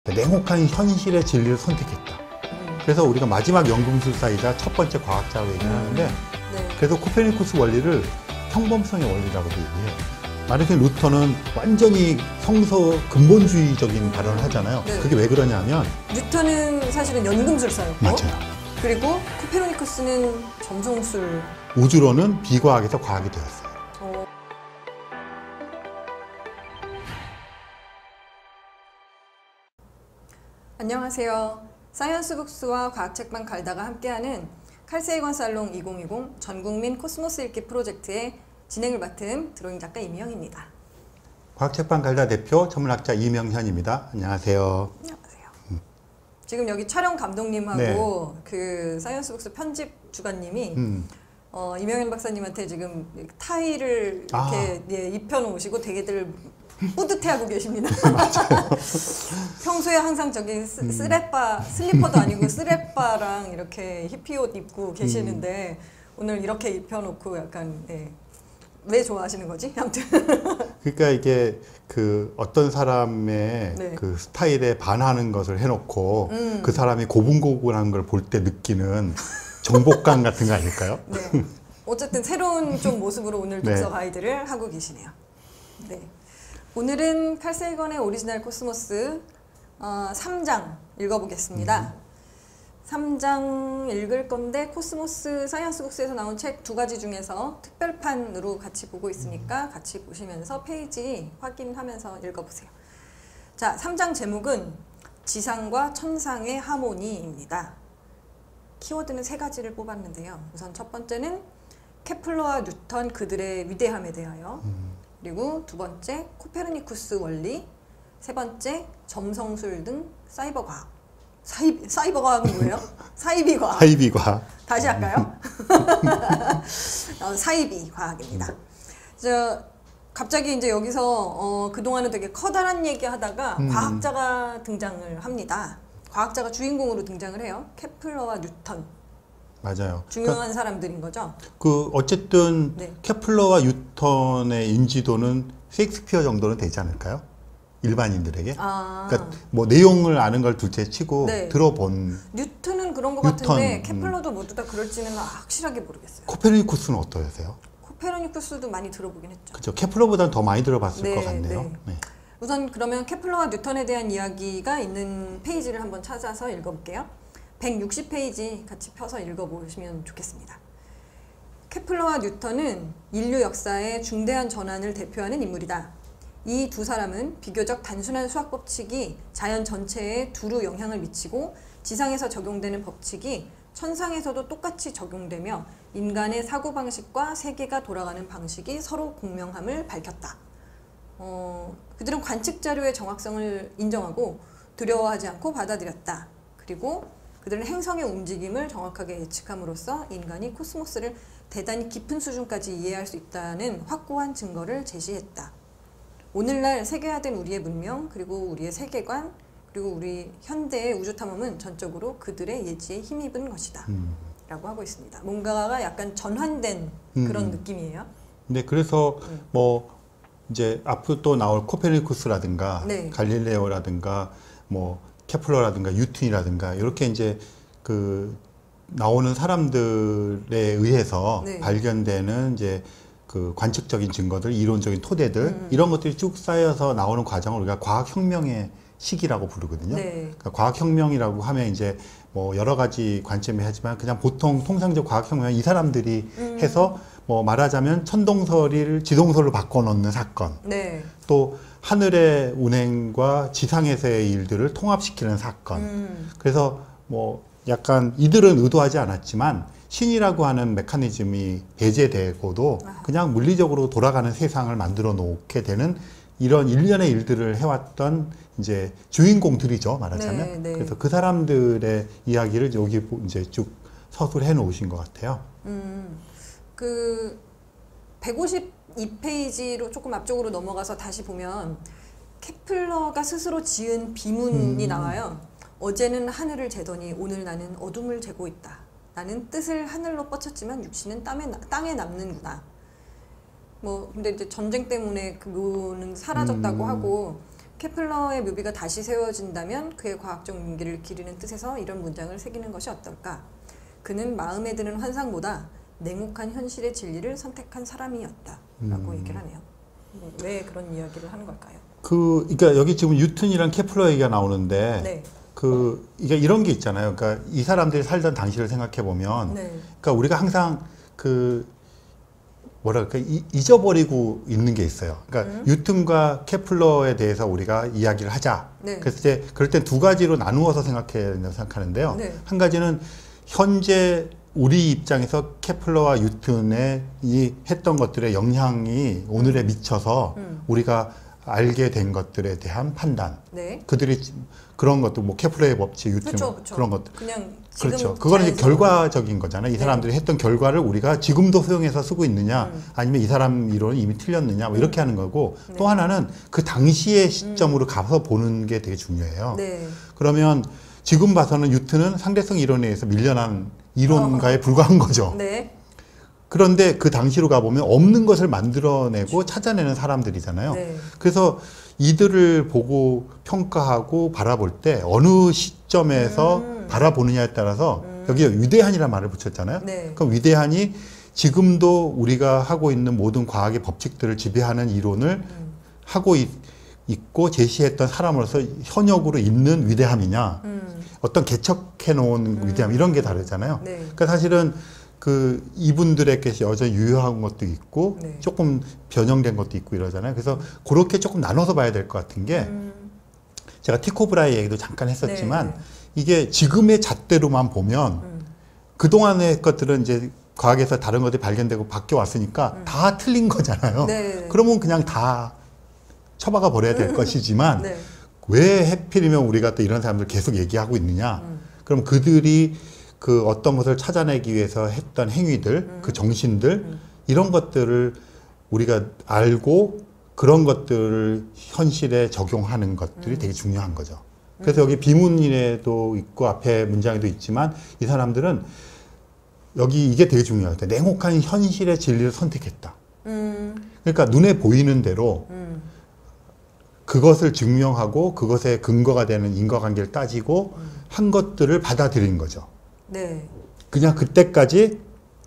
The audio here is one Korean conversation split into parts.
냉혹한 현실의 진리를 선택했다. 그래서 우리가 마지막 연금술사이자 첫 번째 과학자라고 얘기를 하는데 네. 그래서 코페르니쿠스 원리를 평범성의 원리라고도 얘기해요. 마르틴 루터는 완전히 성서 근본주의적인 발언을 하잖아요. 네. 그게 왜 그러냐면 뉴턴은 사실은 연금술사였고 맞아요. 그리고 코페르니쿠스는 점성술. 우주론은 비과학에서 과학이 되었어요. 안녕하세요. 사이언스북스와 과학책방 갈다가 함께하는 칼세이건 살롱 2020 전국민 코스모스 읽기 프로젝트의 진행을 맡은 드로잉 작가 이미영입니다. 과학책방 갈다 대표 전문학자 이명현입니다. 안녕하세요. 안녕하세요. 지금 여기 촬영 감독님하고 그 사이언스북스 편집 주관님이 이명현 박사님한테 지금 타이를 이렇게 예, 입혀놓으시고 되게들 뿌듯해하고 계십니다. 평소에 항상 저기 슬리퍼도 아니고 쓰레빠랑 이렇게 히피옷 입고 계시는데 오늘 이렇게 입혀놓고 약간 왜 좋아하시는 거지? 아무튼 그러니까 이게 그 어떤 사람의 그 스타일에 반하는 것을 해놓고 그 사람이 고분고분한 걸 볼 때 느끼는 정복감 같은 거 아닐까요? 네. 어쨌든 새로운 좀 모습으로 오늘 독서 가이드를 하고 계시네요. 네. 오늘은 칼 세이건의 오리지널 코스모스 3장 읽어보겠습니다. 3장 읽을 건데 코스모스 사이언스북스에서 나온 책 두 가지 중에서 특별판으로 같이 보고 있으니까 같이 보시면서 페이지 확인하면서 읽어보세요. 자, 3장 제목은 지상과 천상의 하모니입니다. 키워드는 세 가지를 뽑았는데요. 우선 첫 번째는 케플러와 뉴턴 그들의 위대함에 대하여, 그리고 두 번째 코페르니쿠스 원리, 세 번째 점성술 등 사이버 과학. 사이버 과학은 뭐예요? 사이비 과학. 사이비 과학. 다시 할까요? 사이비 과학입니다. 갑자기 이제 여기서 그동안은 되게 커다란 얘기 하다가 과학자가 등장을 합니다. 과학자가 주인공으로 등장을 해요. 케플러와 뉴턴. 맞아요. 중요한 사람들인 거죠. 그 어쨌든 케플러와 뉴턴의 인지도는 셰익스피어 정도는 되지 않을까요? 일반인들에게. 그러니까 뭐 내용을 아는 걸 둘째 치고 들어본. 뉴턴은 그런 것 같은데 케플러도 모두 다 그럴지는 확실하게 모르겠어요. 코페르니쿠스는 어떠세요? 코페르니쿠스도 많이 들어보긴 했죠. 그렇죠. 케플러보다는 더 많이 들어봤을 것 같네요. 네. 우선 그러면 케플러와 뉴턴에 대한 이야기가 있는 페이지를 한번 찾아서 읽어볼게요. 160페이지 같이 펴서 읽어보시면 좋겠습니다. 케플러와 뉴턴은 인류 역사의 중대한 전환을 대표하는 인물이다. 이 두 사람은 비교적 단순한 수학 법칙이 자연 전체에 두루 영향을 미치고 지상에서 적용되는 법칙이 천상에서도 똑같이 적용되며 인간의 사고방식과 세계가 돌아가는 방식이 서로 공명함을 밝혔다. 그들은 관측 자료의 정확성을 인정하고 두려워하지 않고 받아들였다. 그리고 그들은 행성의 움직임을 정확하게 예측함으로써 인간이 코스모스를 대단히 깊은 수준까지 이해할 수 있다는 확고한 증거를 제시했다. 오늘날 세계화된 우리의 문명, 그리고 우리의 세계관, 그리고 우리 현대의 우주 탐험은 전적으로 그들의 예지에 힘입은 것이다. 라고 하고 있습니다. 뭔가가 약간 전환된 그런 느낌이에요. 네, 그래서 뭐 이제 앞으로 또 나올 코페르니쿠스라든가 갈릴레오라든가 뭐 케플러라든가 뉴턴이라든가 이렇게 이제 그 나오는 사람들에 의해서 발견되는 이제 그 관측적인 증거들, 이론적인 토대들 이런 것들이 쭉 쌓여서 나오는 과정을 우리가 과학혁명의 시기라고 부르거든요. 그러니까 과학혁명이라고 하면 이제 뭐 여러 가지 관점이 하지만 그냥 보통 통상적 과학혁명은 이 사람들이 해서 뭐 말하자면 천동설을 지동설로 바꿔놓는 사건, 또 하늘의 운행과 지상에서의 일들을 통합시키는 사건. 그래서 뭐 약간 이들은 의도하지 않았지만 신이라고 하는 메커니즘이 배제되고도 그냥 물리적으로 돌아가는 세상을 만들어 놓게 되는 이런 일련의 일들을 해왔던 이제 주인공들이죠, 말하자면. 그래서 그 사람들의 이야기를 여기 이제 쭉 서술해 놓으신 것 같아요. 그 152페이지로 조금 앞쪽으로 넘어가서 다시 보면 케플러가 스스로 지은 비문이 나와요. 어제는 하늘을 재더니 오늘 나는 어둠을 재고 있다. 나는 뜻을 하늘로 뻗쳤지만 육신은 땅에 남는구나. 뭐 근데 이제 전쟁 때문에 그거는 사라졌다고 하고 케플러의 묘비가 다시 세워진다면 그의 과학적 용기를 기리는 뜻에서 이런 문장을 새기는 것이 어떨까? 그는 마음에 드는 환상보다 냉혹한 현실의 진리를 선택한 사람이었다. 라고 얘기를 하네요. 왜 그런 이야기를 하는 걸까요? 그러니까 여기 지금 뉴턴이랑 케플러 얘기가 나오는데 네. 이게 이런 게 있잖아요. 그러니까 이 사람들이 살던 당시를 생각해 보면, 네. 그러니까 우리가 항상 뭐랄까 잊어버리고 있는 게 있어요. 그러니까 뉴턴과 케플러에 대해서 우리가 이야기를 하자. 네. 그래서 이제 그럴 땐 두 가지로 나누어서 생각해야 된다고 생각하는데요. 네. 한 가지는 현재 우리 입장에서 케플러와 뉴턴이 했던 것들의 영향이 오늘에 미쳐서 우리가 알게 된 것들에 대한 판단. 네. 그들이 그런 것도 뭐 케플러의 법칙, 뉴턴 그렇죠. 그런 것들. 그냥 지금 그렇죠. 그거는 이제 결과적인 거잖아요. 이 네. 사람들이 했던 결과를 우리가 지금도 수용해서 쓰고 있느냐, 아니면 이 사람 이론은 이미 틀렸느냐, 뭐 이렇게 하는 거고. 네. 또 하나는 그 당시의 시점으로 가서 보는 게 되게 중요해요. 네. 그러면 지금 봐서는 뉴턴은 상대성 이론에 의해서 밀려난 이론가에 불과한 거죠. 네. 그런데 그 당시로 가보면 없는 것을 만들어내고 찾아내는 사람들이잖아요. 네. 그래서 이들을 보고 평가하고 바라볼 때 어느 시점에서 바라보느냐에 따라서 여기에 위대한이라는 말을 붙였잖아요. 네. 그럼 위대한이 지금도 우리가 하고 있는 모든 과학의 법칙들을 지배하는 이론을 하고 있고 제시했던 사람으로서 현역으로 있는 위대함이냐, 어떤 개척해 놓은 위대함, 이런 게 다르잖아요. 네. 그러니까 사실은 이분들에게 여전히 유효한 것도 있고, 네. 조금 변형된 것도 있고 이러잖아요. 그래서 그렇게 조금 나눠서 봐야 될 것 같은 게, 제가 티코 브라이 얘기도 잠깐 했었지만, 네. 이게 지금의 잣대로만 보면, 그동안의 것들은 이제 과학에서 다른 것들이 발견되고 바뀌어 왔으니까 다 틀린 거잖아요. 네. 그러면 그냥 다 처박아 버려야 될 것이지만, 네. 왜 하필이면 우리가 또 이런 사람들 계속 얘기하고 있느냐? 그럼 그들이 어떤 것을 찾아내기 위해서 했던 행위들, 그 정신들, 이런 것들을 우리가 알고 그런 것들을 현실에 적용하는 것들이 되게 중요한 거죠. 그래서 여기 비문이에도 있고 앞에 문장에도 있지만 이 사람들은 여기 이게 되게 중요해요. 냉혹한 현실의 진리를 선택했다. 그러니까 눈에 보이는 대로 그것을 증명하고 그것의 근거가 되는 인과관계를 따지고 한 것들을 받아들인 거죠. 네. 그냥 그때까지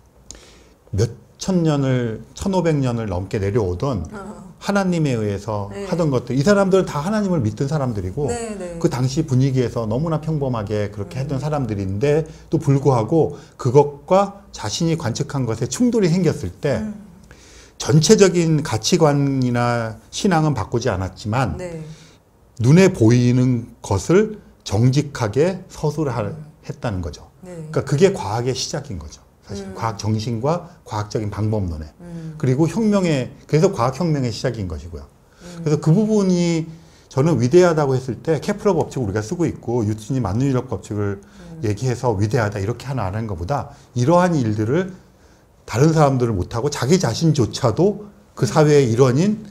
몇천 년을, 1500년을 넘게 내려오던 하나님에 의해서 네. 하던 것들, 이 사람들은 다 하나님을 믿던 사람들이고, 네, 네. 그 당시 분위기에서 너무나 평범하게 그렇게 했던 사람들인데, 또 불구하고 그것과 자신이 관측한 것에 충돌이 생겼을 때, 전체적인 가치관이나 신앙은 바꾸지 않았지만, 네. 눈에 보이는 것을 정직하게 서술을 했다는 거죠. 네. 그러니까 그게 과학의 시작인 거죠. 사실 과학 정신과 과학적인 방법론에 그리고 그래서 과학혁명의 시작인 것이고요. 그래서 그 부분이 저는 위대하다고 했을 때 케플러 법칙을 우리가 쓰고 있고 뉴턴이 만능인력 법칙을 얘기해서 위대하다 이렇게 하나 안 하는 것보다 이러한 일들을 다른 사람들을 못하고 자기 자신조차도 그 사회의 일원인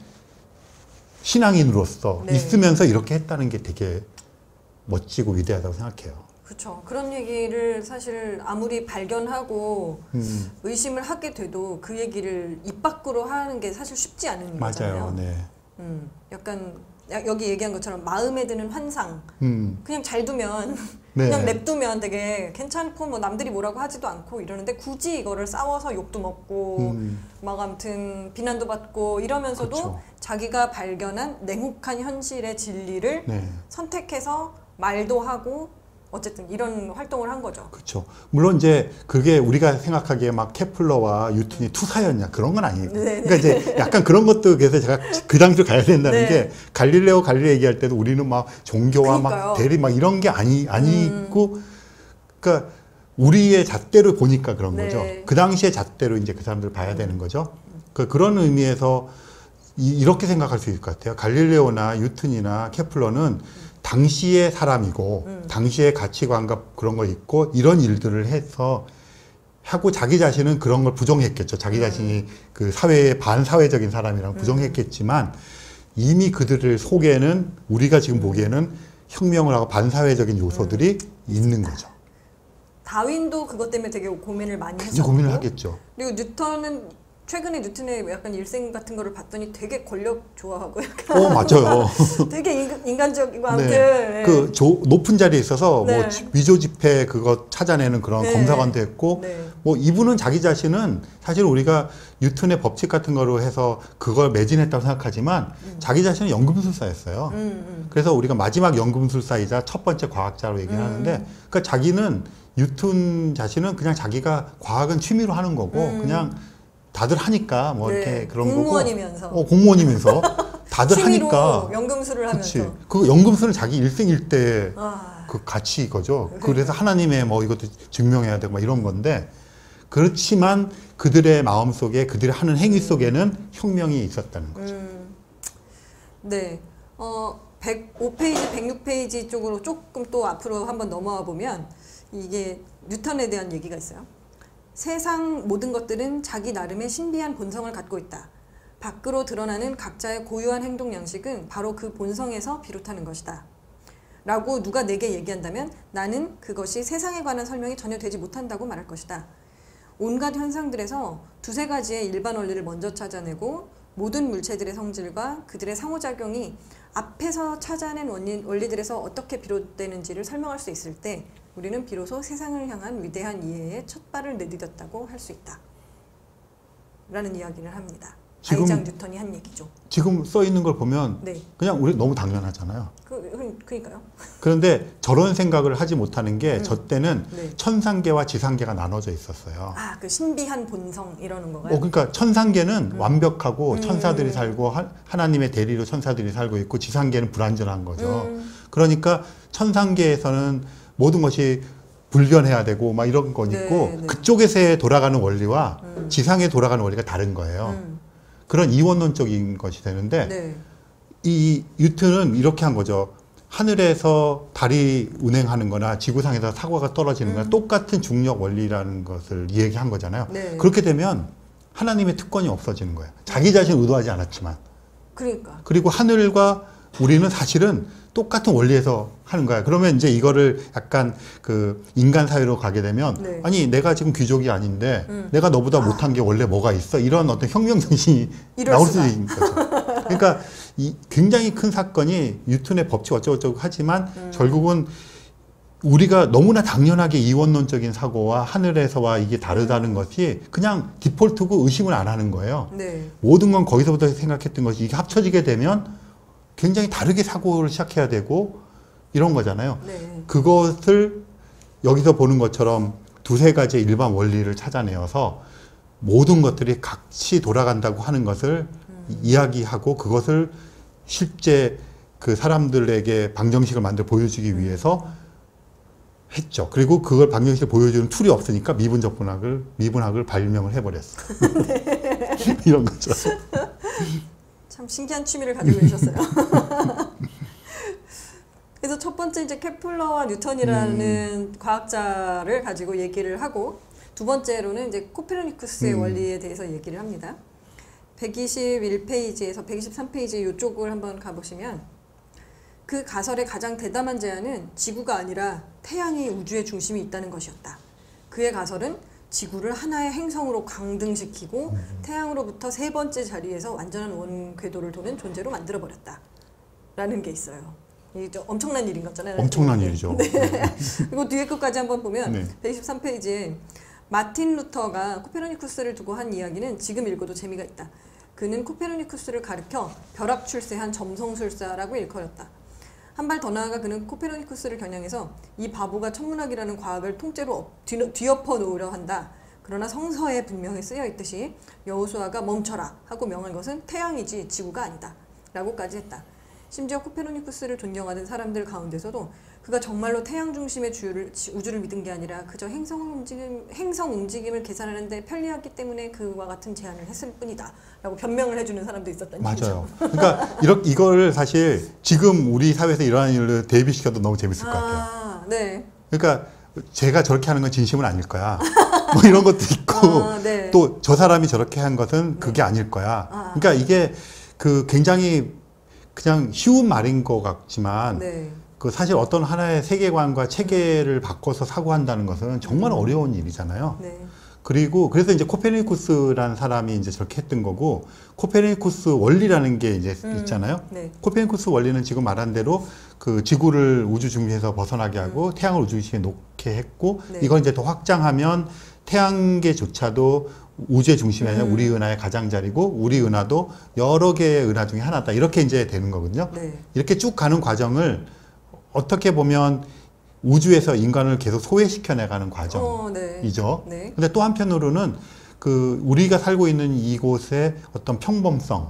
신앙인으로서 네. 있으면서 이렇게 했다는 게 되게 멋지고 위대하다고 생각해요. 그렇죠. 그런 얘기를 사실 아무리 발견하고 의심을 하게 돼도 그 얘기를 입 밖으로 하는 게 사실 쉽지 않은 거잖아요. 맞아요. 네. 약간 여기 얘기한 것처럼 마음에 드는 환상 그냥 잘 두면 네. 그냥 냅두면 되게 괜찮고 뭐 남들이 뭐라고 하지도 않고 이러는데 굳이 이거를 싸워서 욕도 먹고 막 아무튼 비난도 받고 이러면서도 그쵸. 자기가 발견한 냉혹한 현실의 진리를 네. 선택해서 말도 하고 어쨌든 이런 활동을 한 거죠. 그렇죠. 물론 이제 그게 우리가 생각하기에 막 케플러와 뉴턴이 투사였냐 그런 건 아니에요. 네네. 그러니까 이제 약간 그런 것도 그래서 제가 그 당시로 가야 된다는 네. 게 갈릴레오 얘기할 때도 우리는 막 종교와 그러니까요. 막 대리 막 이런 게 아니고 그러니까 우리의 잣대로 보니까 그런 네. 거죠. 그 당시의 잣대로 이제 그 사람들을 봐야 되는 거죠. 그런 의미에서 이렇게 생각할 수 있을 것 같아요. 갈릴레오나 뉴턴이나 케플러는 당시의 사람이고 당시의 가치관과 그런 거 있고 이런 일들을 해서 하고 자기 자신은 그런 걸 부정했겠죠. 자기 자신이 그 사회의 반사회적인 사람이라고 부정했겠지만 이미 그들을 속에는 우리가 지금 보기에는 혁명을 하고 반사회적인 요소들이 있는 거죠. 다윈도 그것 때문에 되게 고민을 많이 굉장히 했었고 고민을 하겠죠. 그리고 뉴턴은 최근에 뉴턴의 약간 일생 같은 거를 봤더니 되게 권력 좋아하고 약간 맞아요. 되게 인간적이고 아무튼 네. 그 높은 자리에 있어서 네. 뭐 위조 지폐 그거 찾아내는 그런 네. 검사관도 했고 네. 뭐 이분은 자기 자신은 사실 우리가 뉴턴의 법칙 같은 거로 해서 그걸 매진했다고 생각하지만 자기 자신은 연금술사였어요. 그래서 우리가 마지막 연금술사이자 첫 번째 과학자로 얘기를 하는데 그러니까 자기는 뉴턴 자신은 그냥 자기가 과학은 취미로 하는 거고 그냥 다들 하니까 뭐 네. 이렇게 그런 공무원이면서. 거고 공무원이면서 다들 취미로 하니까 연금술을 하면서 그치. 그 연금술은 자기 일생일대 아. 그 가치 거죠. 그래서 하나님의 뭐 이것도 증명해야 되고 막 이런 건데 그렇지만 그들의 마음 속에 그들의 하는 행위 속에는 혁명이 있었다는 거죠. 네. 105페이지, 106페이지 쪽으로 조금 또 앞으로 한번 넘어와 보면 이게 뉴턴에 대한 얘기가 있어요. 세상 모든 것들은 자기 나름의 신비한 본성을 갖고 있다. 밖으로 드러나는 각자의 고유한 행동 양식은 바로 그 본성에서 비롯하는 것이다. 라고 누가 내게 얘기한다면 나는 그것이 세상에 관한 설명이 전혀 되지 못한다고 말할 것이다. 온갖 현상들에서 두세 가지의 일반 원리를 먼저 찾아내고 모든 물체들의 성질과 그들의 상호작용이 앞에서 찾아낸 원리들에서 어떻게 비롯되는지를 설명할 수 있을 때 우리는 비로소 세상을 향한 위대한 이해의 첫 발을 내디뎠다고 할 수 있다. 라는 이야기를 합니다. 아이작 뉴턴이 한 얘기죠. 지금 써 있는 걸 보면 네. 그냥 우리 너무 당연하잖아요. 그러니까요. 그런데 저런 생각을 하지 못하는 게 저 때는 네. 천상계와 지상계가 나눠져 있었어요. 아, 그 신비한 본성 이러는 거가요? 그러니까 천상계는 완벽하고 천사들이 살고 하나님의 대리로 천사들이 살고 있고 지상계는 불완전한 거죠. 그러니까 천상계에서는 모든 것이 불변해야 되고 막 이런 건 있고 네. 그쪽에서 돌아가는 원리와 지상에 돌아가는 원리가 다른 거예요. 그런 이원론적인 것이 되는데 네. 이 뉴턴은 이렇게 한 거죠. 하늘에서 달이 운행하는 거나 지구상에서 사과가 떨어지는 거나 똑같은 중력 원리라는 것을 얘기한 거잖아요. 네. 그렇게 되면 하나님의 특권이 없어지는 거예요. 자기 자신 의도하지 않았지만. 그러니까. 그리고 하늘과 우리는 사실은 똑같은 원리에서 하는 거야. 그러면 이제 이거를 약간 그 인간 사회로 가게 되면 네. 아니 내가 지금 귀족이 아닌데 내가 너보다 못한 게 원래 뭐가 있어? 이런 어떤 혁명 정신이 나올 수도 있는 거죠. 그러니까 이 굉장히 큰 사건이 뉴턴의 법칙 어쩌고저쩌고 하지만 결국은 우리가 너무나 당연하게 이원론적인 사고와 하늘에서와 이게 다르다는 것이 그냥 디폴트고 의심을 안 하는 거예요. 네. 모든 건 거기서부터 생각했던 것이 이게 합쳐지게 되면 굉장히 다르게 사고를 시작해야 되고 이런 거잖아요. 네. 그것을 여기서 보는 것처럼 두세 가지의 일반 원리를 찾아내어서 모든 것들이 같이 돌아간다고 하는 것을 이야기하고 그것을 실제 그 사람들에게 방정식을 만들어 보여주기 위해서 했죠. 그리고 그걸 방정식을 보여주는 툴이 없으니까 미분학을 발명을 해버렸어요. 네. 이런 거죠. 참 신기한 취미를 가지고 계셨어요. 그래서 첫 번째 이제 케플러와 뉴턴이라는 과학자를 가지고 얘기를 하고 두 번째로는 이제 코페르니쿠스의 원리에 대해서 얘기를 합니다. 121페이지에서 123페이지 이쪽을 한번 가보시면 그 가설의 가장 대담한 제안은 지구가 아니라 태양이 우주의 중심이 있다는 것이었다. 그의 가설은 지구를 하나의 행성으로 강등시키고 태양으로부터 세 번째 자리에서 완전한 원궤도를 도는 존재로 만들어버렸다. 라는 게 있어요. 이게 엄청난 일인 거잖아요. 엄청난 일이죠. 네. 그리고 뒤에 끝까지 한번 보면 네. 123페이지에 마틴 루터가 코페르니쿠스를 두고 한 이야기는 지금 읽어도 재미가 있다. 그는 코페르니쿠스를 가리켜 벼락 출세한 점성술사라고 일컬었다. 한 발 더 나아가 그는 코페르니쿠스를 겨냥해서 이 바보가 천문학이라는 과학을 통째로 뒤엎어 놓으려 한다. 그러나 성서에 분명히 쓰여 있듯이 여호수아가 멈춰라 하고 명한 것은 태양이지 지구가 아니다. 라고까지 했다. 심지어 코페르니쿠스를 존경하는 사람들 가운데서도 그가 정말로 태양 중심의 우주를 믿은 게 아니라 그저 행성 움직임을 계산하는 데 편리하기 때문에 그와 같은 제안을 했을 뿐이다. 라고 변명을 해주는 사람도 있었다는 맞아요. 그러니까 이걸 사실 지금 우리 사회에서 일어나는 일을 대비시켜도 너무 재밌을 것 같아요. 네. 그러니까 제가 저렇게 하는 건 진심은 아닐 거야. 뭐 이런 것도 있고 네. 또 저 사람이 저렇게 한 것은 그게 아닐 거야. 그러니까 이게 그 굉장히 그냥 쉬운 말인 것 같지만 네. 그 사실 어떤 하나의 세계관과 체계를 바꿔서 사고한다는 것은 정말 어려운 일이잖아요. 네. 그리고 그래서 이제 코페르니쿠스라는 사람이 이제 저렇게 했던 거고, 코페르니쿠스 원리라는 게 이제 있잖아요. 네. 코페르니쿠스 원리는 지금 말한 대로 그 지구를 우주 중심에서 벗어나게 하고 태양을 우주 중심에 놓게 했고, 네. 이걸 이제 더 확장하면 태양계조차도 우주의 중심이 아니라 우리 은하의 가장자리고, 우리 은하도 여러 개의 은하 중에 하나다, 이렇게 이제 되는 거거든요. 네. 이렇게 쭉 가는 과정을 어떻게 보면 우주에서 인간을 계속 소외시켜 나가는 과정이죠. 네. 근데 또 한편으로는 그 우리가 살고 있는 이곳의 어떤 평범성을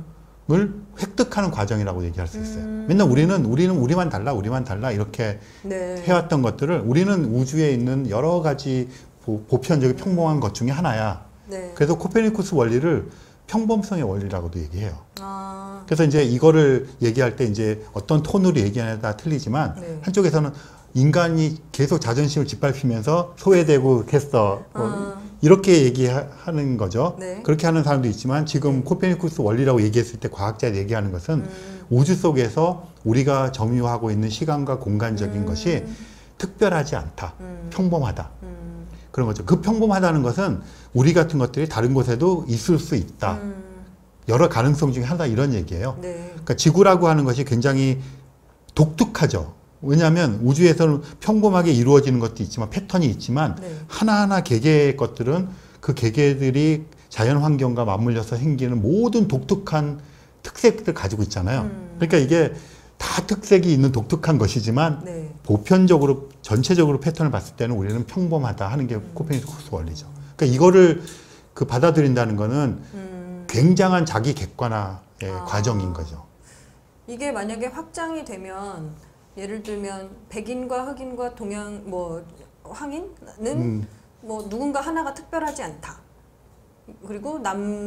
획득하는 과정이라고 얘기할 수 있어요. 맨날 우리는 우리만 달라 이렇게 네. 해왔던 것들을, 우리는 우주에 있는 여러 가지 보편적인 평범한 것 중에 하나야. 네. 그래서 코페르니쿠스 원리를 평범성의 원리라고도 얘기해요. 아. 그래서 이제 이거를 얘기할 때 이제 어떤 톤으로 얘기하냐에 따라 틀리지만, 네. 한쪽에서는 인간이 계속 자존심을 짓밟히면서 소외되고 했어, 이렇게 얘기하는 거죠. 네. 그렇게 하는 사람도 있지만, 지금 코페르니쿠스 원리라고 얘기했을 때 과학자들이 얘기하는 것은 우주 속에서 우리가 점유하고 있는 시간과 공간적인 것이 특별하지 않다, 평범하다, 그런 거죠. 그 평범하다는 것은 우리 같은 것들이 다른 곳에도 있을 수 있다, 여러 가능성 중에 하나, 이런 얘기예요. 네. 그러니까 지구라고 하는 것이 굉장히 독특하죠. 왜냐하면 우주에서는 평범하게 이루어지는 것도 있지만, 패턴이 있지만, 네. 하나하나 개개의 것들은 그 개개들이 자연 환경과 맞물려서 생기는 모든 독특한 특색들을 가지고 있잖아요. 그러니까 이게 다 특색이 있는 독특한 것이지만, 네. 보편적으로 전체적으로 패턴을 봤을 때는 우리는 평범하다 하는 게 코페르니쿠스 원리죠. 그러니까 이거를 그 받아들인다는 거는 굉장한 자기 객관화의 과정인 거죠. 이게 만약에 확장이 되면, 예를 들면 백인과 흑인과 동양 뭐 황인은 뭐 누군가 하나가 특별하지 않다. 그리고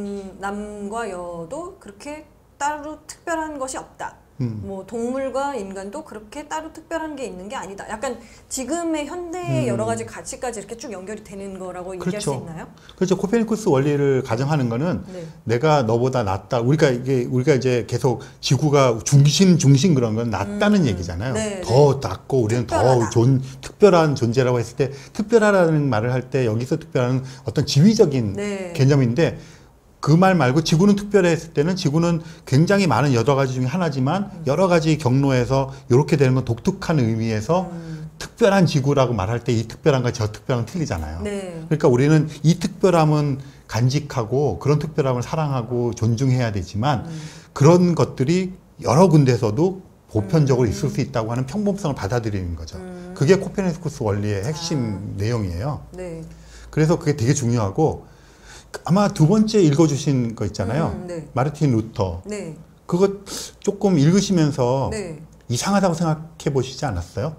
남과 여도 그렇게 따로 특별한 것이 없다. 뭐 동물과 인간도 그렇게 따로 특별한 게 있는 게 아니다. 약간 지금의 현대의 여러 가지 가치까지 이렇게 쭉 연결이 되는 거라고 얘기할 수 있나요? 그렇죠. 코페르니쿠스 원리를 가정하는 거는, 네. 내가 너보다 낫다. 우리가 이제 계속 지구가 중심 그런 건 낫다는 얘기잖아요. 네, 더 낫고 우리는 특별하다. 더 특별한 존재라고 했을 때, 특별하다는 말을 할 때 여기서 특별한 어떤 지위적인 네. 개념인데, 그 말 말고 지구는 특별해 했을 때는, 지구는 굉장히 많은 여러 가지 중에 하나지만 여러 가지 경로에서 이렇게 되는 건 독특한 의미에서 특별한 지구라고 말할 때 이 특별함과 저 특별함은 틀리잖아요. 네. 그러니까 우리는 이 특별함은 간직하고 그런 특별함을 사랑하고 존중해야 되지만, 그런 것들이 여러 군데서도 보편적으로 있을 수 있다고 하는 평범성을 받아들이는 거죠. 그게 코페르니쿠스 원리의 핵심 내용이에요. 네. 그래서 그게 되게 중요하고, 아마 두 번째 읽어주신 거 있잖아요. 네. 마르틴 루터. 네. 그거 조금 읽으시면서 네. 이상하다고 생각해 보시지 않았어요?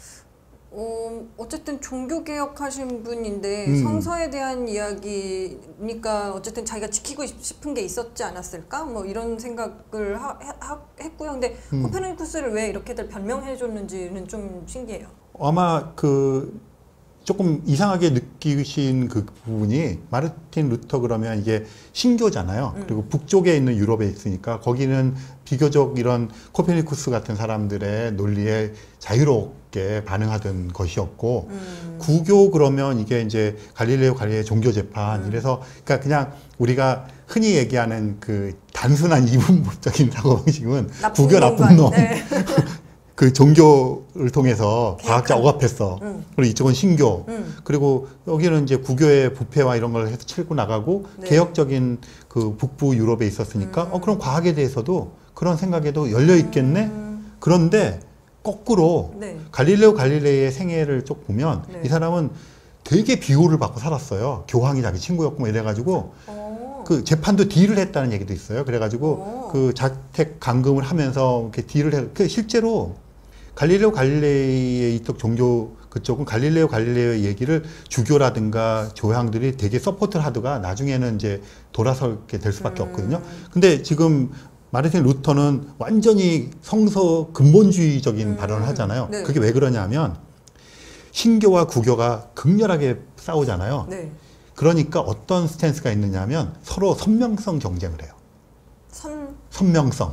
어쨌든 종교개혁 하신 분인데 성서에 대한 이야기니까 어쨌든 자기가 지키고 싶은 게 있었지 않았을까? 뭐 이런 생각을 했고요. 근데 코페르니쿠스를 왜 이렇게들 변명해 줬는지는 좀 신기해요. 아마 조금 이상하게 느끼신 그 부분이, 마르틴 루터 그러면 이게 신교잖아요. 그리고 북쪽에 있는 유럽에 있으니까 거기는 비교적 이런 코페르니쿠스 같은 사람들의 논리에 자유롭게 반응하던 것이었고, 구교 그러면 이게 이제 갈릴레오 갈릴레이의 종교 재판, 이래서 그러니까 그냥 우리가 흔히 얘기하는 그 단순한 이분법적인 사고방식은 구교 나쁜 놈. 네. 그 종교를 통해서 과학자 억압했어. 그리고 이쪽은 신교. 그리고 여기는 이제 구교의 부패와 이런 걸 해서 치고 나가고, 네. 개혁적인 그 북부 유럽에 있었으니까, 그럼 과학에 대해서도 그런 생각에도 열려 있겠네? 그런데 거꾸로 네. 갈릴레오 갈릴레이의 생애를 쭉 보면, 네. 이 사람은 되게 비호를 받고 살았어요. 교황이 자기 친구였고 뭐 이래가지고, 그 재판도 딜을 했다는 얘기도 있어요. 그래가지고 그 자택 감금을 하면서 이렇게 딜을 해. 그 실제로 갈릴레오 갈릴레이의 이쪽 종교 그쪽은 갈릴레오 갈릴레이의 얘기를 주교라든가 교황들이 되게 서포트를 하다가 나중에는 이제 돌아서게 될 수밖에 없거든요. 근데 지금 마르틴 루터는 완전히 성서 근본주의적인 발언을 하잖아요. 네. 그게 왜 그러냐면, 신교와 구교가 극렬하게 싸우잖아요. 네. 그러니까 어떤 스탠스가 있느냐 하면, 서로 선명성 경쟁을 해요. 선명성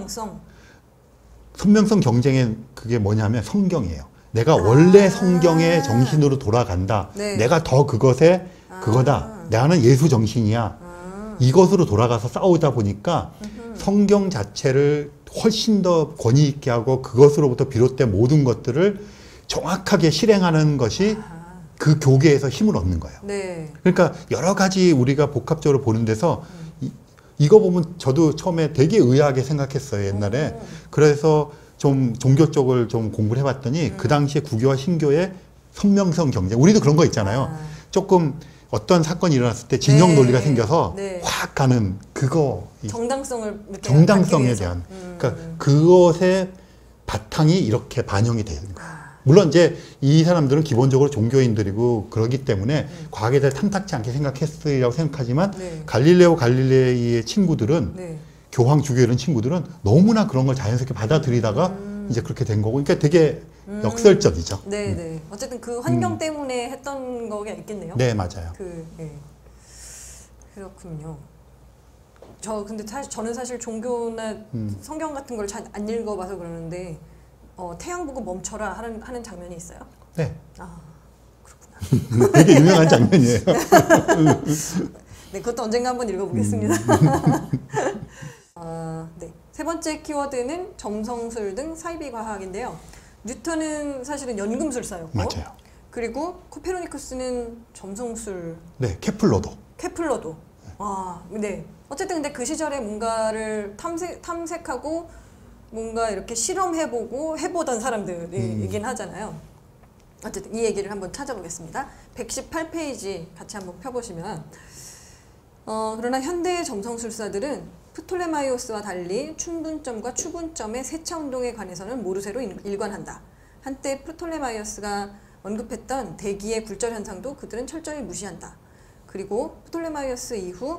경쟁의 그게 뭐냐면 성경이에요. 내가 원래 성경의 정신으로 돌아간다. 네. 내가 더 그것에 그거다. 나는 예수 정신이야. 이것으로 돌아가서 싸우다 보니까 성경 자체를 훨씬 더 권위 있게 하고 그것으로부터 비롯된 모든 것들을 정확하게 실행하는 것이 그 교계에서 힘을 얻는 거예요. 네. 그러니까 여러 가지 우리가 복합적으로 보는 데서 이거 보면 저도 처음에 되게 의아하게 생각했어요, 옛날에. 그래서 좀 종교 쪽을 좀 공부를 해봤더니 그 당시에 구교와 신교의 선명성 경쟁, 우리도 그런 거 있잖아요. 조금 어떤 사건이 일어났을 때 진영 네. 논리가 생겨서 네. 확 가는 그거. 정당성을 이렇게 정당성에 갖기 대한. 위해서. 그러니까 그것의 바탕이 이렇게 반영이 되는 거예요. 물론 이제 이 사람들은 기본적으로 종교인들이고 그러기 때문에 과학에 대해 탐탁지 않게 생각했으리라고 생각하지만 네. 갈릴레오 갈릴레이의 친구들은 네. 교황 주교 이런 친구들은 너무나 그런 걸 자연스럽게 받아들이다가 이제 그렇게 된 거고, 그러니까 되게 역설적이죠. 네, 네. 어쨌든 그 환경 때문에 했던 거가 있겠네요. 네, 맞아요. 네. 그렇군요. 근데 저는 사실 종교나 성경 같은 걸 잘 안 읽어봐서 그러는데 태양 보고 멈춰라 하는 장면이 있어요. 네. 아, 그렇구나. 되게 유명한 장면이에요. 네, 그것도 언젠가 한번 읽어보겠습니다. 네. 세 번째 키워드는 점성술 등 사이비 과학인데요. 뉴턴은 사실은 연금술사였고, 맞아요. 그리고 코페르니쿠스는 점성술. 네, 케플러도. 네. 어쨌든 근데 그 시절에 뭔가를 탐색하고 뭔가 이렇게 실험해보고 해보던 사람들이긴 하잖아요. 어쨌든 이 얘기를 한번 찾아보겠습니다. 118페이지 같이 한번 펴보시면 그러나 현대의 점성술사들은 프톨레마이오스와 달리 춘분점과 추분점의 세차 운동에 관해서는 모르쇠로 일관한다. 한때 프톨레마이오스가 언급했던 대기의 굴절 현상도 그들은 철저히 무시한다. 그리고 프톨레마이오스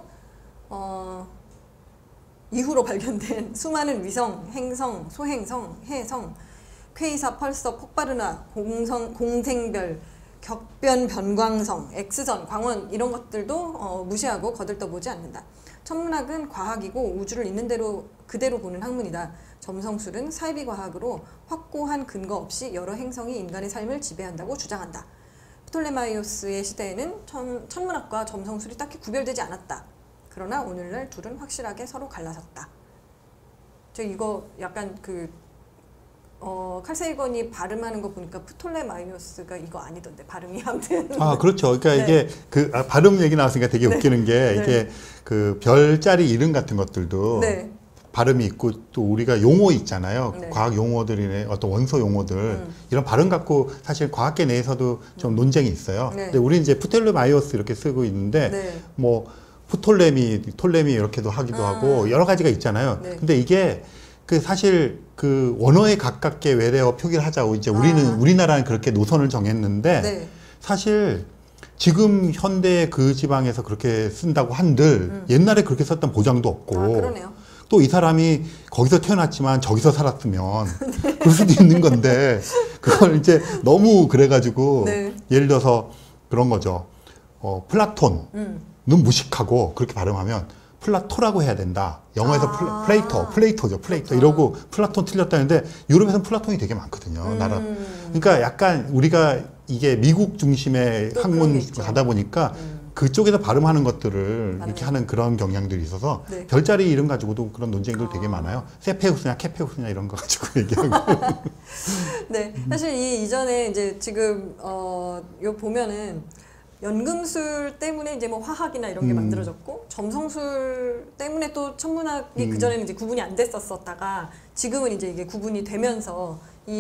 이후로 발견된 수많은 위성, 행성, 소행성, 해성, 퀘이사, 펄서, 폭발은하, 공생별, 격변 변광성, X선, 광원 이런 것들도 무시하고 거들떠보지 않는다. 천문학은 과학이고 우주를 있는 대로 그대로 보는 학문이다. 점성술은 사이비 과학으로 확고한 근거 없이 여러 행성이 인간의 삶을 지배한다고 주장한다. 프톨레마이오스의 시대에는 천문학과 점성술이 딱히 구별되지 않았다. 그러나 오늘날 둘은 확실하게 서로 갈라섰다. 저 이거 약간 칼세이건이 발음하는 거 보니까 프톨레마이오스가 이거 아니던데 발음이 아무튼. 그렇죠. 그러니까 네. 이게 발음 얘기 나왔으니까 되게 네. 웃기는 게 네. 이게 그 별자리 이름 같은 것들도 네. 발음이 있고 또 우리가 용어 있잖아요. 네. 과학 용어들이네, 어떤 원소 용어들 이런 발음 갖고 사실 과학계 내에서도 좀 논쟁이 있어요. 네. 근데 우리는 이제 프톨레마이오스 이렇게 쓰고 있는데 네. 뭐 톨레미 이렇게도 하기도 하고 여러 가지가 있잖아요. 네. 근데 이게 사실 그 원어에 가깝게 외래어 표기를 하자고 이제 우리나라는 그렇게 노선을 정했는데 네. 사실 지금 현대 그 지방에서 그렇게 쓴다고 한들 옛날에 그렇게 썼던 보장도 없고 그러네요. 또 이 사람이 거기서 태어났지만 저기서 살았으면 그럴 수도 있는 건데 그걸 이제 너무 그래가지고 네. 예를 들어서 그런 거죠. 플라톤은 무식하고 그렇게 발음하면 플라토라고 해야 된다. 영어에서 플레이토죠. 플레이토 이러고 플라톤 틀렸다는데 유럽에서는 플라톤이 되게 많거든요. 나라. 그러니까 약간 우리가 이게 미국 중심의 학문 가다 보니까 그쪽에서 발음하는 것들을 이렇게 하는 그런 경향들이 있어서 네. 별자리 이름 가지고도 그런 논쟁들 되게 많아요. 세페우스냐 케페우스냐 이런 거 가지고 얘기하고. 네, 사실 이전에 이제 지금 요 보면은 연금술 때문에 이제 뭐 화학이나 이런 게 만들어졌고 점성술 때문에 또 천문학이 그 전에는 이제 구분이 안 됐었다가 지금은 이제 이게 구분이 되면서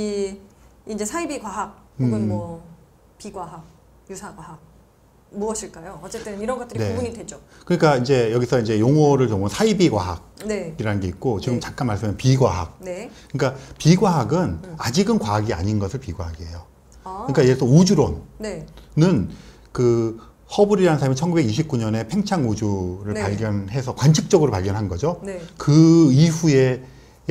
이제 사이비 과학 혹은 뭐 비과학, 유사과학 무엇일까요? 어쨌든 이런 것들이 네. 구분이 되죠. 그러니까 이제 여기서 이제 용어를 보면 사이비 과학이라는 네. 게 있고 지금 네. 잠깐 말씀한 비과학. 네. 그러니까 비과학은 아직은 과학이 아닌 것을 비과학이에요. 아. 그러니까 예를 들어 우주론은 네. 그 허블이라는 사람이 1929년에 팽창 우주를 네. 발견해서 관측적으로 발견한 거죠. 네. 그 이후에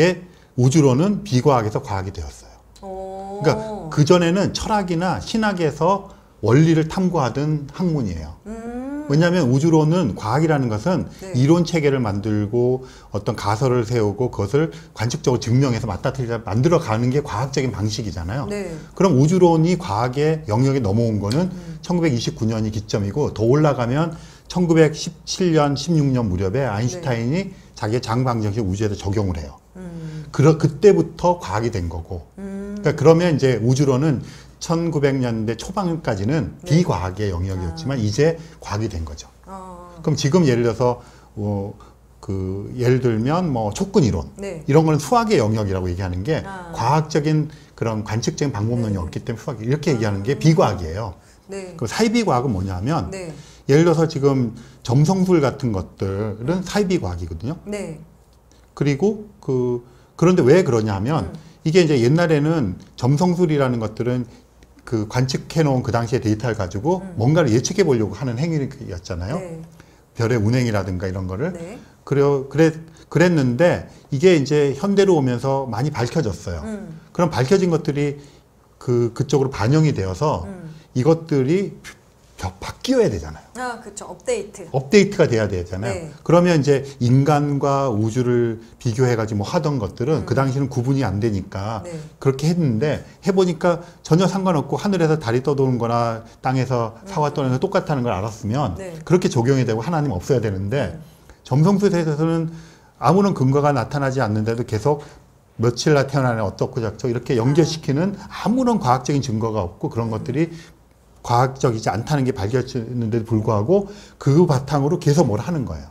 우주론은 비과학에서 과학이 되었어요. 그러니까 그 전에는 철학이나 신학에서 원리를 탐구하던 학문이에요. 왜냐하면 우주론은 과학이라는 것은 네. 이론 체계를 만들고 어떤 가설을 세우고 그것을 관측적으로 증명해서 맞다 틀리다 만들어가는 게 과학적인 방식이잖아요. 네. 그럼 우주론이 과학의 영역에 넘어온 거는 1929년이 기점이고 더 올라가면 1917년, 16년 무렵에 아인슈타인이 네. 자기의 장방정식 우주에도 적용을 해요. 그때부터 과학이 된 거고. 그러니까 그러면 이제 우주론은 1900년대 초반까지는 네. 비과학의 영역이었지만 이제 과학이 된 거죠. 그럼 지금 예를 들어서 예를 들면 뭐 촉근 이론 네. 이런 거는 수학의 영역이라고 얘기하는 게 과학적인 그런 관측적인 방법론이 네. 없기 때문에 수학 이렇게 얘기하는 게 비과학이에요. 네. 그 사이비과학은 뭐냐면 네. 예를 들어서 지금 점성술 같은 것들은 사이비과학이거든요. 네. 그리고 그런데 왜 그러냐 하면 이게 이제 옛날에는 점성술이라는 것들은 그 관측해 놓은 그 당시의 데이터를 가지고 뭔가를 예측해 보려고 하는 행위였잖아요. 네. 별의 운행이라든가 이런 거를. 네. 그랬는데 이게 이제 현대로 오면서 많이 밝혀졌어요. 그럼 밝혀진 것들이 그쪽으로 반영이 되어서 이것들이 바뀌어야 되잖아요. 아, 그렇죠. 업데이트. 업데이트가 돼야 되잖아요. 네. 그러면 이제 인간과 우주를 비교해가지고 뭐 하던 것들은 그 당시는 구분이 안 되니까 네. 그렇게 했는데 해보니까 전혀 상관없고 하늘에서 달이 떠도는 거나 땅에서 사과 떠는 거 똑같다는 걸 알았으면 네. 그렇게 적용이 되고 하나님 없어야 되는데 점성술에 대해서는 아무런 근거가 나타나지 않는데도 계속 며칠 날 태어나는 어떻고 저쩌고 이렇게 연결시키는 아무런 과학적인 증거가 없고 그런 것들이 과학적이지 않다는 게 밝혀졌는데도 불구하고 그 바탕으로 계속 뭘 하는 거예요.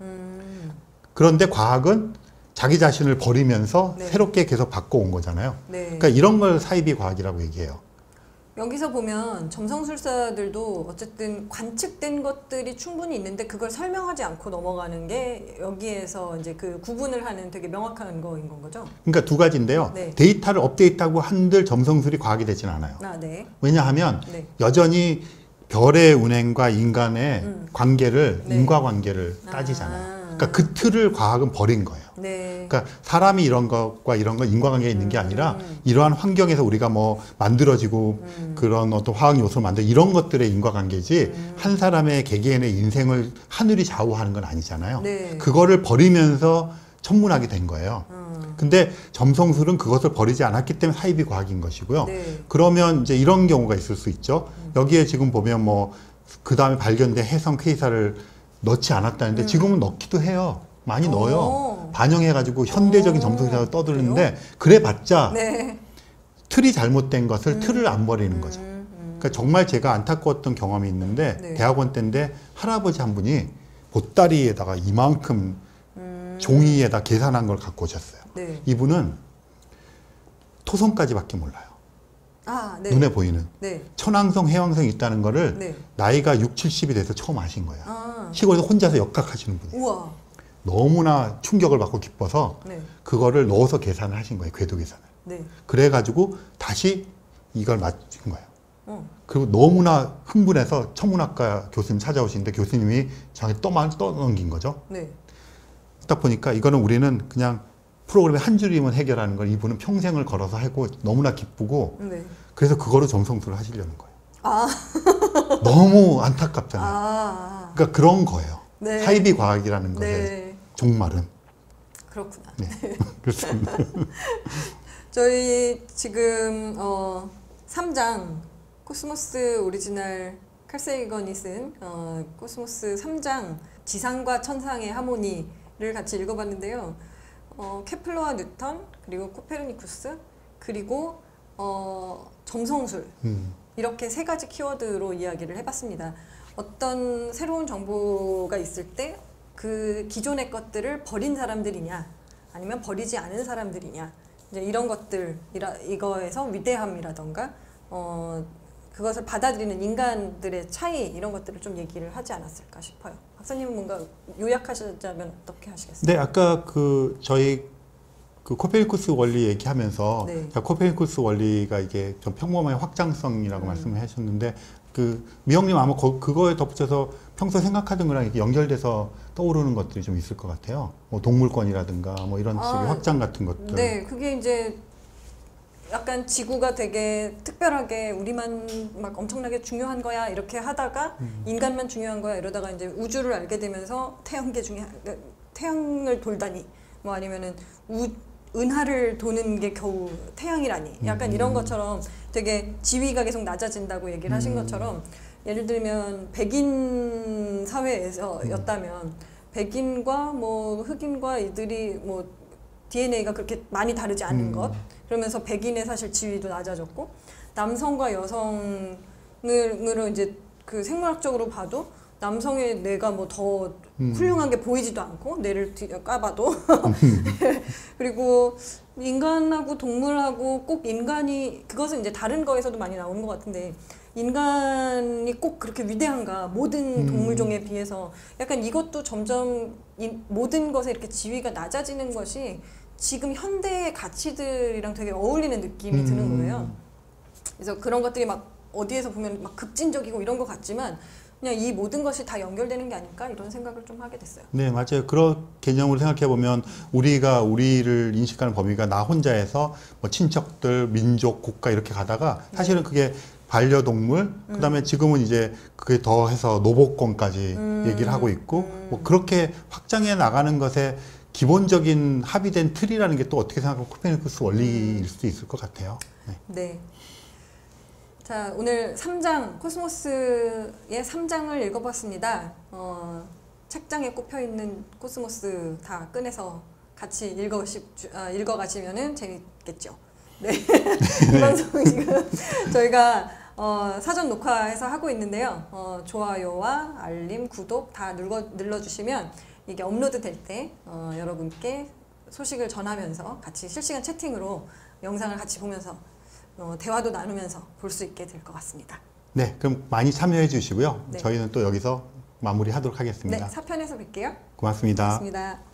그런데 과학은 자기 자신을 버리면서 네. 새롭게 계속 바꿔온 거잖아요. 네. 그러니까 이런 걸 사이비 과학이라고 얘기해요. 여기서 보면 점성술사들도 어쨌든 관측된 것들이 충분히 있는데 그걸 설명하지 않고 넘어가는 게 여기에서 이제 그 구분을 하는 되게 명확한 거인 건 거죠. 그러니까 두 가지인데요. 네. 데이터를 업데이트하고 한들 점성술이 과학이 되진 않아요. 아, 네. 왜냐하면 네. 여전히 별의 운행과 인간의 관계를 네. 인과관계를 따지잖아요. 그러니까 그 틀을 과학은 버린 거예요. 네. 그러니까 사람이 이런 것과 이런 건 인과관계가 있는 게 아니라 이러한 환경에서 우리가 뭐 만들어지고 그런 어떤 화학 요소를 만들 이런 것들의 인과관계지 한 사람의 개개인의 인생을 하늘이 좌우하는 건 아니잖아요. 네. 그거를 버리면서 천문학이 된 거예요. 근데 점성술은 그것을 버리지 않았기 때문에 사이비 과학인 것이고요. 네. 그러면 이제 이런 경우가 있을 수 있죠. 여기에 지금 보면 뭐 그 다음에 발견된 해성 퀘이사를 넣지 않았다는데 지금은 넣기도 해요. 많이 넣어요. 반영해가지고 현대적인 점성술을 떠드는데 그래봤자 네. 틀이 잘못된 것을 틀을 안 버리는 거죠. 그러니까 정말 제가 안타까웠던 경험이 있는데 네. 대학원 때인데 할아버지 한 분이 보따리에다가 이만큼 종이에다 계산한 걸 갖고 오셨어요. 네. 이분은 토성까지밖에 몰라요. 아, 네. 눈에 보이는. 네. 천왕성, 해왕성이 있다는 거를 네. 나이가 60, 70이 돼서 처음 아신 거예요. 아. 시골에서 혼자서 역학하시는 분이에요. 우와. 너무나 충격을 받고 기뻐서 네. 그거를 넣어서 계산을 하신 거예요. 궤도 계산을. 네. 그래가지고 다시 이걸 맞춘 거예요. 어. 그리고 너무나 흥분해서 천문학과 교수님 찾아오시는데 교수님이 저한테 떠넘긴 거죠. 네. 딱 보니까 이거는 우리는 그냥 프로그램의 한 줄이면 해결하는 걸 이분은 평생을 걸어서 하고 너무나 기쁘고 네. 그래서 그거로 점성술을 하시려는 거예요. 아. 너무 안타깝잖아요. 아. 그러니까 그런 거예요. 네. 사이비 과학이라는 것의 네. 종말은. 그렇구나. 네. 그렇습니다. 저희 지금 3장 코스모스 오리지널 칼 세이건이 쓴 코스모스 3장 지상과 천상의 하모니를 같이 읽어봤는데요. 케플러와 뉴턴 그리고 코페르니쿠스 그리고 점성술 이렇게 세 가지 키워드로 이야기를 해봤습니다. 어떤 새로운 정보가 있을 때 그 기존의 것들을 버린 사람들이냐 아니면 버리지 않은 사람들이냐 이제 이런 것들 이거에서 위대함이라던가 그것을 받아들이는 인간들의 차이 이런 것들을 좀 얘기를 하지 않았을까 싶어요. 박사님은 뭔가 요약하시자면 어떻게 하시겠어요? 네, 아까 저희 코페르니쿠스 원리 얘기하면서 네. 코페르니쿠스 원리가 이게 좀 평범한 확장성이라고 말씀을 하셨는데 미영님 아마 그거에 덧붙여서 평소 생각하던 거랑 이렇게 연결돼서 떠오르는 것들이 좀 있을 것 같아요. 뭐 동물권이라든가 뭐 이런 식의 확장 같은 것들. 네, 그게 이제 약간 지구가 되게 특별하게 우리만 막 엄청나게 중요한 거야 이렇게 하다가 인간만 중요한 거야 이러다가 이제 우주를 알게 되면서 태양을 돌다니 뭐 아니면은 은하를 도는 게 겨우 태양이라니 약간 이런 것처럼 되게 지위가 계속 낮아진다고 얘기를 하신 것처럼 예를 들면 백인 사회에서였다면 백인과 뭐 흑인과 이들이 뭐 DNA가 그렇게 많이 다르지 않은 것, 그러면서 백인의 사실 지위도 낮아졌고, 남성과 여성으로 이제 그 생물학적으로 봐도 남성의 뇌가 뭐 더 훌륭한 게 보이지도 않고, 뇌를 까봐도. 그리고 인간하고 동물하고 꼭 인간이, 그것은 이제 다른 거에서도 많이 나오는 것 같은데, 인간이 꼭 그렇게 위대한가, 모든 동물종에 비해서. 약간 이것도 점점 모든 것에 이렇게 지위가 낮아지는 것이 지금 현대의 가치들이랑 되게 어울리는 느낌이 드는 거예요. 그래서 그런 것들이 막 어디에서 보면 막 급진적이고 이런 것 같지만, 그냥 이 모든 것이 다 연결되는 게 아닐까, 이런 생각을 좀 하게 됐어요. 네, 맞아요. 그런 개념으로 생각해 보면 우리가 우리를 인식하는 범위가 나 혼자에서 뭐 친척들, 민족, 국가 이렇게 가다가 사실은 그게 반려동물, 그다음에 지금은 이제 그게 더해서 노복권까지 얘기를 하고 있고, 뭐 그렇게 확장해 나가는 것에 기본적인 합의된 틀이라는 게 또 어떻게 생각하면 코페르니쿠스 원리일 수도 있을 것 같아요. 네. 네. 자, 오늘 3장, 코스모스의 3장을 읽어봤습니다. 책장에 꼽혀있는 코스모스 다 꺼내서 같이 읽어가시면 재밌겠죠. 네. 이 방송 지금 저희가 사전 녹화해서 하고 있는데요. 좋아요와 알림, 구독 다 눌러주시면 이게 업로드 될 때 여러분께 소식을 전하면서 같이 실시간 채팅으로 영상을 같이 보면서 대화도 나누면서 볼 수 있게 될 것 같습니다. 네, 그럼 많이 참여해 주시고요. 네. 저희는 또 여기서 마무리하도록 하겠습니다. 네, 4편에서 뵐게요. 고맙습니다. 고맙습니다.